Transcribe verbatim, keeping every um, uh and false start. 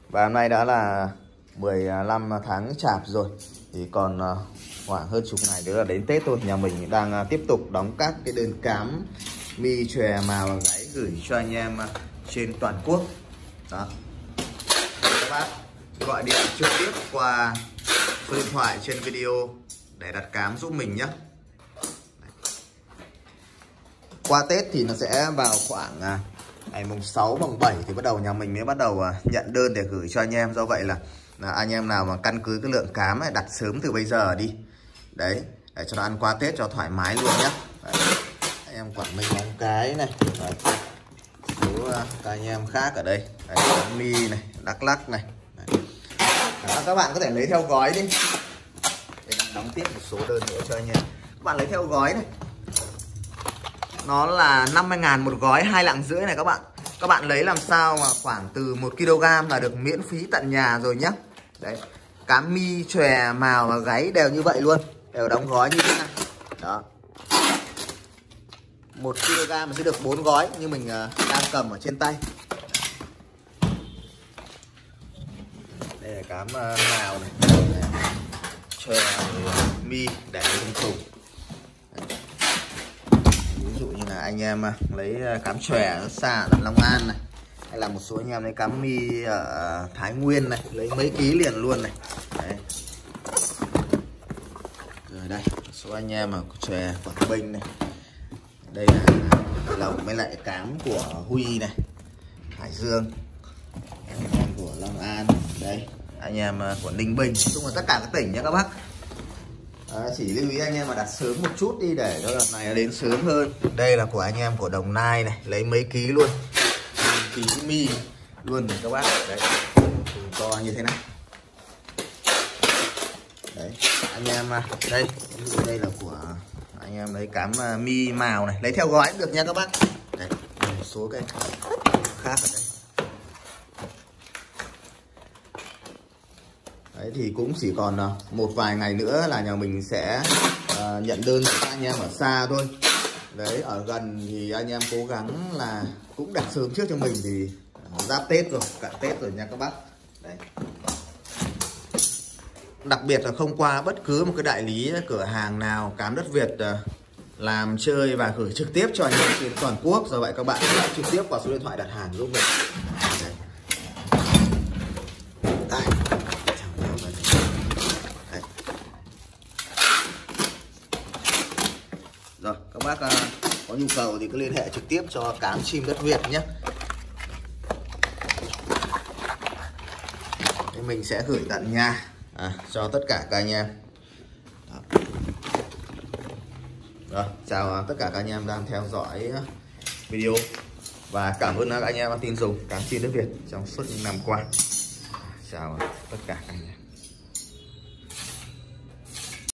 Và hôm nay đã là mười lăm tháng chạp rồi, thì còn khoảng hơn chục ngày nữa là đến Tết thôi. Nhà mình đang tiếp tục đóng các cái đơn cám mi chòe màu và gáy gửi cho anh em trên toàn quốc. Đó, các bác gọi điện trực tiếp qua số điện thoại trên video để đặt cám giúp mình nhé. Qua Tết thì nó sẽ vào khoảng ngày mùng sáu, mùng bảy thì bắt đầu nhà mình mới bắt đầu nhận đơn để gửi cho anh em. Do vậy là, là anh em nào mà căn cứ cái lượng cám này đặt sớm từ bây giờ đi. Đấy, để cho nó ăn qua Tết cho thoải mái luôn nhé. Đấy. Anh em Quảng Ninh Móng Cái này. Đấy. Số các anh em khác ở đây. Đấy, Quảng Mi này, Đắk Lắk này. Đấy. Đó, các bạn có thể lấy theo gói đi. Để đóng tiếp một số đơn nữa cho anh em. Các bạn lấy theo gói này. Nó là năm mươi ngàn một gói hai lạng rưỡi này các bạn. Các bạn lấy làm sao mà khoảng từ một ki lô gam là được miễn phí tận nhà rồi nhá. Đấy, cám mi chòe màu và gáy đều như vậy luôn, đều đóng gói như thế này. Đó, một ki lô gam sẽ được bốn gói như mình đang cầm ở trên tay. Đây là cám màu này, chòe mi để trong tủ. Ví dụ như là anh em lấy cám chòe ở xa ở Long An này, hay là một số anh em lấy cám mi ở Thái Nguyên này, lấy mấy ký liền luôn này. Đấy. Rồi đây, một số anh em ở chòe Quảng Bình này. Đây là lồng với lại cám của Huy này, Hải Dương, anh em của Long An, đây anh em của Ninh Bình, nói chung là tất cả các tỉnh nhé các bác. À, chỉ lưu ý anh em mà đặt sớm một chút đi để cho đợt này đến sớm hơn. Đây là của anh em của Đồng Nai này, lấy mấy ký luôn, ký mi luôn này các bác. Đấy, to như thế này. Đấy, anh em đây, ví dụ đây là của anh em lấy cám mi màu này, lấy theo gói cũng được nha các bác. Đấy, một số cái khác ở đây. Đấy, thì cũng chỉ còn một vài ngày nữa là nhà mình sẽ uh, nhận đơn của các anh em ở xa thôi. Đấy, ở gần thì anh em cố gắng là cũng đặt sớm trước cho mình, thì giáp Tết rồi, cả Tết rồi nha các bác. Đấy. Đặc biệt là không qua bất cứ một cái đại lý cửa hàng nào cám đất Việt uh, làm chơi và gửi trực tiếp cho anh em trên toàn quốc. Do vậy các bạn hãy trực tiếp vào số điện thoại đặt hàng giúp mình. Đấy. Rồi, các bác uh, có nhu cầu thì cứ liên hệ trực tiếp cho cám chim đất Việt nhé. Thì mình sẽ gửi tận nhà à, cho tất cả các anh em. Đó. Rồi, chào tất cả các anh em đang theo dõi video. Và cảm ơn các anh em đã tin dùng cám chim đất Việt trong suốt những năm qua. Chào tất cả các anh em.